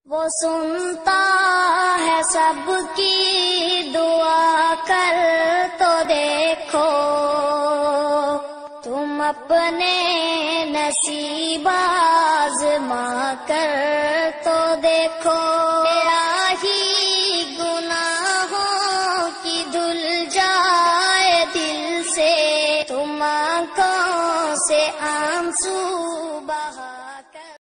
वो सुनता है सबकी दुआ, कर तो देखो तुम अपने नसीब आज़मा कर तो देखो। मेरा ही गुनाहों की धुल जाए दिल से, तुम आंखों से आंसू